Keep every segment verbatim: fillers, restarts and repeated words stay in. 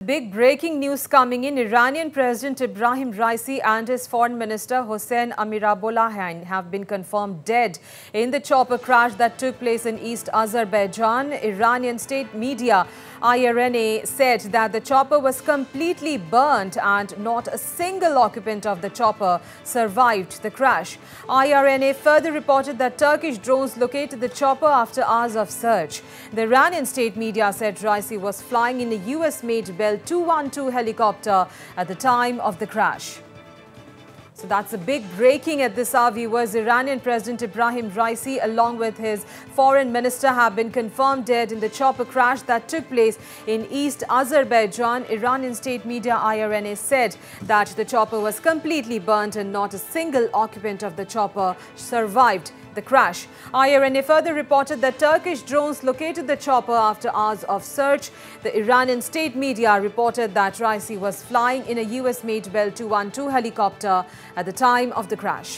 Big breaking news coming in. Iranian President Ebrahim Raisi and his foreign minister Hossein Amirabdollahian have been confirmed dead in the chopper crash that took place in East Azerbaijan. Iranian state media I R N A said that the chopper was completely burnt and not a single occupant of the chopper survived the crash. I R N A further reported that Turkish drones located the chopper after hours of search. The Iranian state media said Raisi was flying in a U S-made Bell two one two helicopter at the time of the crash. So that's a big breaking at this hour, viewers. Iranian President Ebrahim Raisi along with his foreign minister have been confirmed dead in the chopper crash that took place in East Azerbaijan. Iranian state media I R N A said that the chopper was completely burnt and not a single occupant of the chopper survived the crash. I R N A further reported that Turkish drones located the chopper after hours of search. The Iranian state media reported that Raisi was flying in a U S-made Bell two one two helicopter at the time of the crash.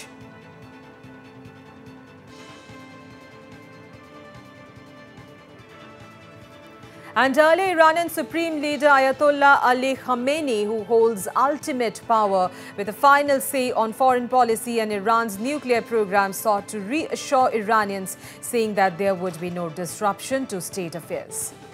And earlier, Iranian Supreme Leader Ayatollah Ali Khamenei, who holds ultimate power with a final say on foreign policy and Iran's nuclear program, sought to reassure Iranians, saying that there would be no disruption to state affairs.